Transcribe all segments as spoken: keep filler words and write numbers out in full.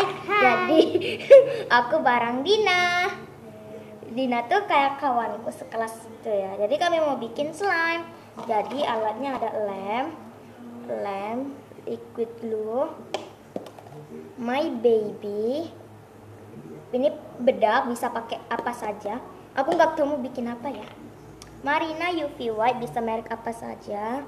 Jadi aku bareng Dina. Dina tuh kayak kawanku sekelas itu ya. Jadi kami mau bikin slime. Jadi alatnya ada lem, lem, liquid glue, my baby. Ini bedak, bisa pakai apa saja. Aku nggak tahu mau bikin apa ya. Marina U V White, bisa merek apa saja.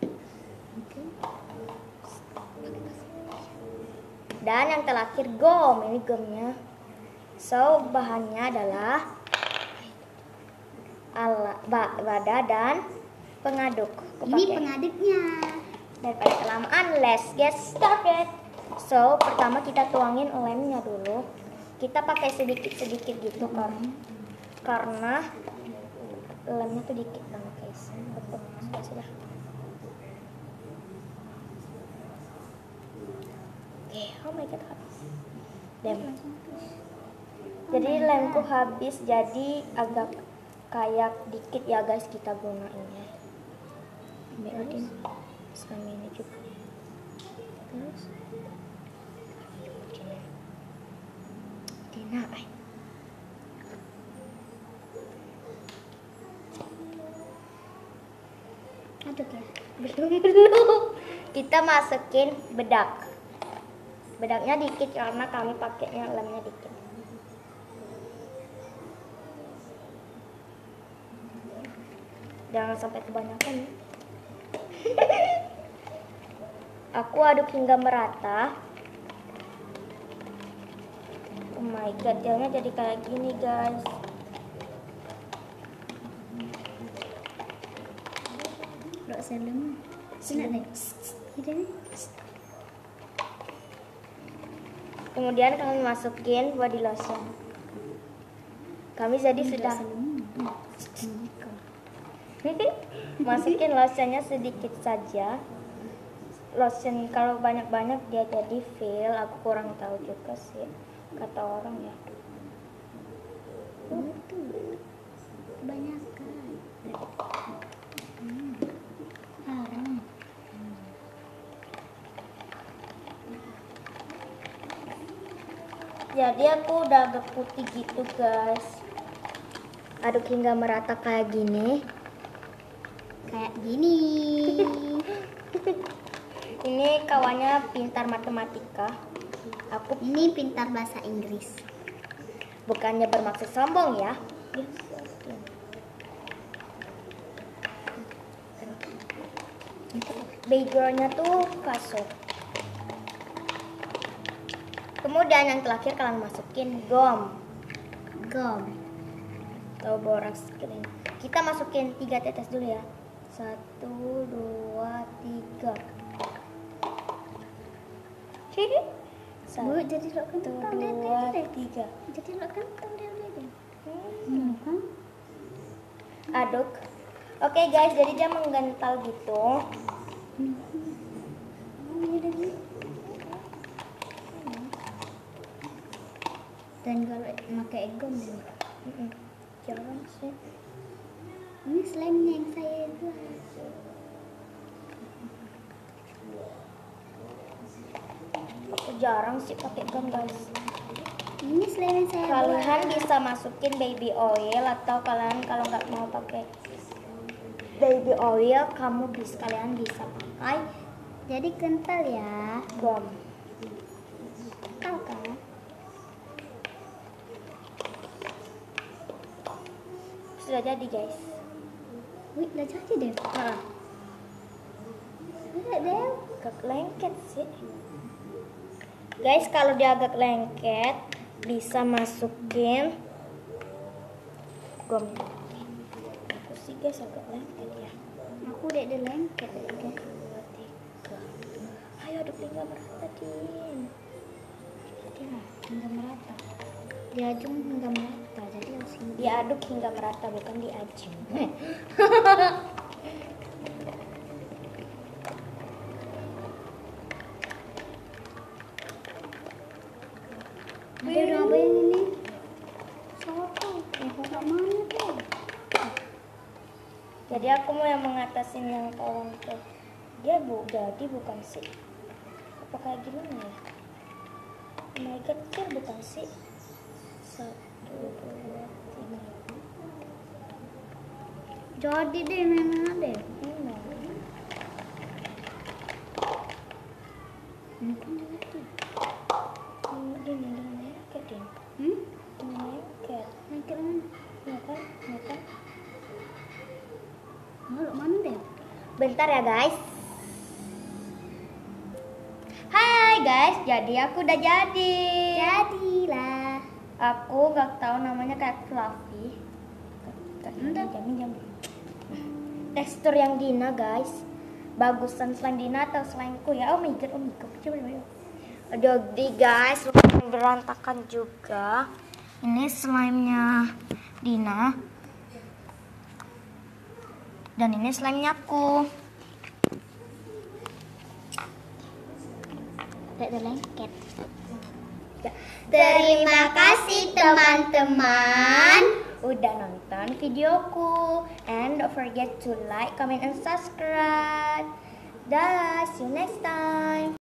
Dan yang terakhir gom, ini gomnya. So bahannya adalah alat wadah dan pengaduk. Aku Ini pakai. pengaduknya. Daripada kelamaan, let's get started. So pertama kita tuangin lemnya dulu. Kita pakai sedikit-sedikit gitu kan, karena lemnya tuh dikit banget guys. Sudah sudah. Oke, oh my god habis. Lem. Jadi lemku habis, jadi agak kayak dikit ya guys kita gunainnya. Ambil sama ini juga. Terus Dina, ay. Aduk ya. Belum belum. Kita masukin bedak. Bedaknya dikit karena kami pakainya lemnya dikit. Jangan sampai kebanyakan ya. Aku aduk hingga merata. Oh my god, jadinya jadi kayak gini guys. Dok selem. Sini deh. Ini. Kemudian kami masukin body lotion. Kami jadi sudah masukin lotionnya sedikit saja. Lotion kalau banyak-banyak dia jadi feel. Aku kurang tahu juga sih, kata orang ya. Oh, tuh. Kebanyakan. Hmm. Haram. Jadi aku udah agak putih gitu guys. Aduk hingga merata kayak gini. Kayak gini. Ini kawannya pintar matematika. Aku Ini pintar bahasa Inggris. bukannya bermaksud sombong ya. Backgroundnya tuh kasut. Kemudian yang terakhir kalian masukin gom. Gom. Atau borax cream. Kita masukin tiga tetes dulu ya. Satu, dua, tiga. Bu, jadi lo Satu, kentang deh, dua, deh. tiga. Jadi lo kentang deh, deh. Hmm. Hmm. Aduk. Oke guys, jadi dia menggental gitu. Dan kalau pakai gom deh. Mm-mm. Jarang sih. Ini slime-nya yang saya buat. Aku jarang sih pakai gum guys. Ini slime yang saya Kalian buat. bisa masukin baby oil, atau kalian kalau nggak mau pakai baby oil, kamu bisa kalian bisa pakai Jadi kental ya. gum. Tahu kan? Sudah jadi guys. Wih, udah jadi deh. Nah, Udah deh. agak lengket sih. Guys, kalau dia agak lengket, bisa masukin gum. Aku sih guys agak lengket ya. Aku udah ada lengket deh. Dua, tiga. Ayo aduk hingga merata, Din. Dia hingga merata. Diajung hingga merata. Jadi harus hingga. Diaduk hingga merata, bukan diajung. Ada udah apa yang ini? Soto. Eh, kok mana tuh? Jadi aku mau yang mengatasin yang tolong tuh. Dia bu jadi bukan sih. Apa kayak gimana ya? Naikkan kir bukan sih? Satu, dua, tiga. Jadi deh memang deh. Ini. Ini kan jadi. Ini ini naikkan deh. Hmm? Naikkan. Naikkan mana? Naikkan, naikkan. Malu mana deh? Bentar ya guys. Hai guys, jadi aku udah jadi. Jadilah. Aku nggak tahu namanya kayak fluffy. Enggak. Jamin jamin. Tekstur yang Dina guys. Bagusan slime Dina atau slimeku ya? Oh my god, oh my god. Coba coba. Jadi guys, lumayan berantakan juga. Ini slime-nya Dina. Dan ini slime-nya aku. Tidak lengket. Terima kasih teman-teman udah nonton videoku. And don't forget to like, comment, and subscribe. Dah, see you next time.